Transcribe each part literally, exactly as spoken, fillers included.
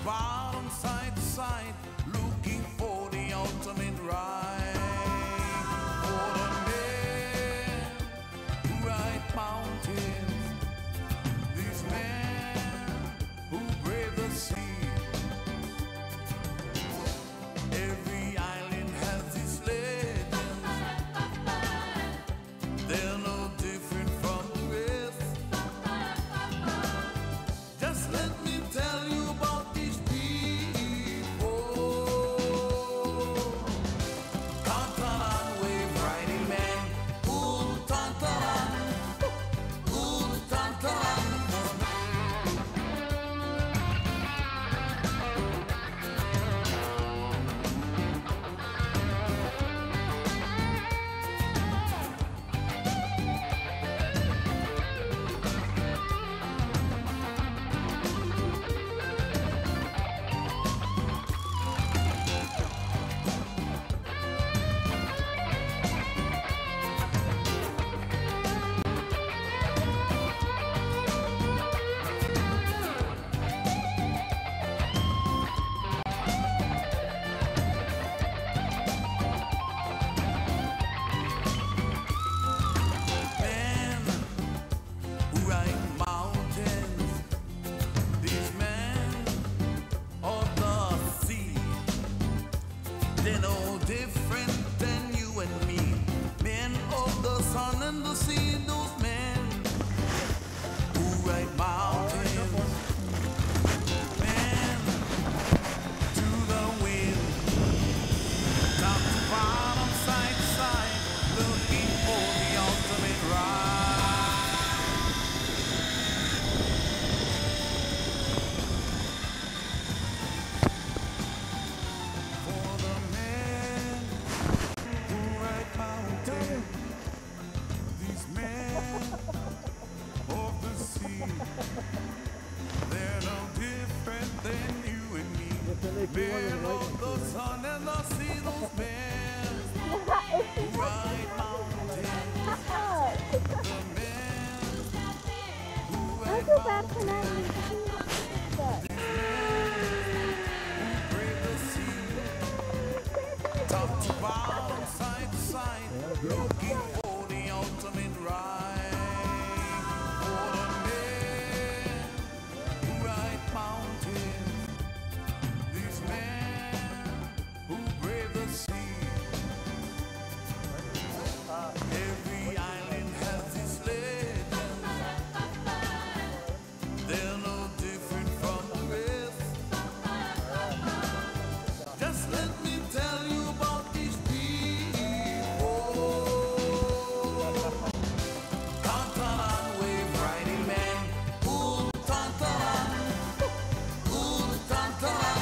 bottom, side to side, looking for the ultimate ride. For the men who ride mountains, these men who brave the sea. Every island has its legends. They're no different from the rest. Just let me tell you about these people. Tantaran wave riding man. Ooh, tantaran. Ooh, tantaran. Men who ride mountains, these men of the sea. They're no different than you and me. Men of the sun and the sea, those men who ride mountains. Men to the wind, top to bottom, side to side, looking for the ultimate ride. For the men who ride mountains, these men of the sea, they're no different than you and me. Men of the sun and the sea, those men who ride mountains. The men who ride mountains. Brave the sea. Top to bottom, side to side, looking for the ultimate ride. For the men who ride mountains, these men who brave the sea. Every island has its legends. They're no different from the rest. Just let me tell you about these people. Tantaran wave riding man. Ooh, tantaran. Ooh, tantaran.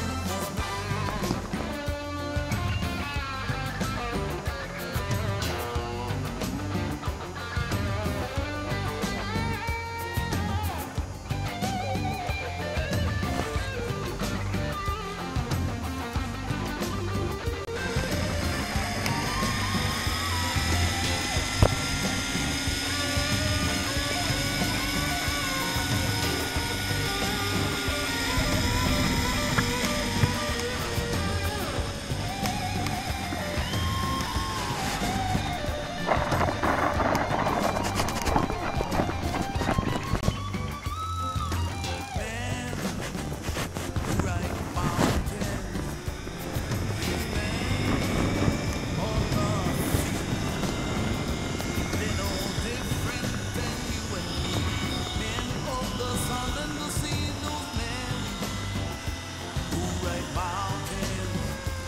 Men who ride mountains, these men of the sea. They're no different than you and me. Men of the sun and the sea, those men who ride mountains.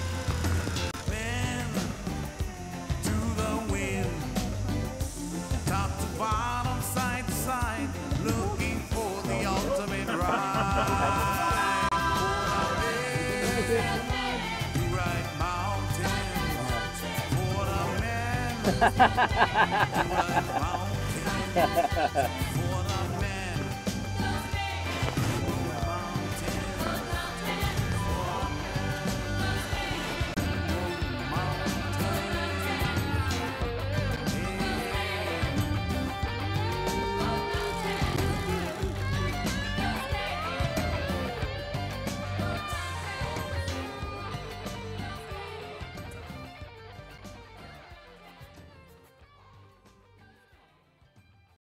Men to the wind, top to bottom, side to side, looking for the ultimate ride. For the men who ride mountains. For the men who ride mountains. For